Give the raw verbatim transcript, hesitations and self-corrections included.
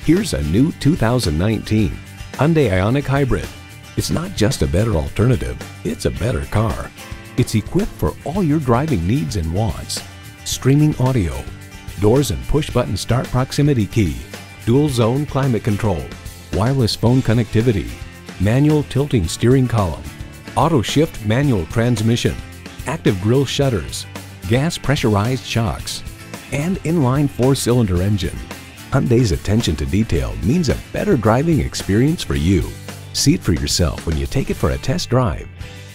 Here's a new two thousand nineteen Hyundai Ioniq Hybrid. It's not just a better alternative, it's a better car. It's equipped for all your driving needs and wants. Streaming audio, doors and push-button start proximity key, dual zone climate control, wireless phone connectivity, manual tilting steering column, auto shift manual transmission, active grille shutters, gas pressurized shocks, and inline four-cylinder engine. Hyundai's attention to detail means a better driving experience for you. See it for yourself when you take it for a test drive.